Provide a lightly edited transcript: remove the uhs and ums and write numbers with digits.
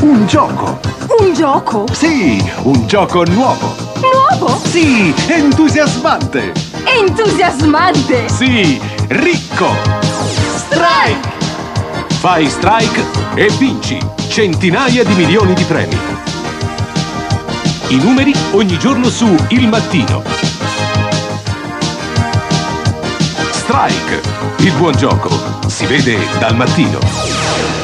un gioco. Un gioco? Sì, un gioco nuovo. Nuovo? Sì, entusiasmante. Entusiasmante! Sì, ricco. Strike! Fai strike e vinci centinaia di milioni di premi. I numeri ogni giorno su Il Mattino. Strike, il buon gioco si vede dal mattino.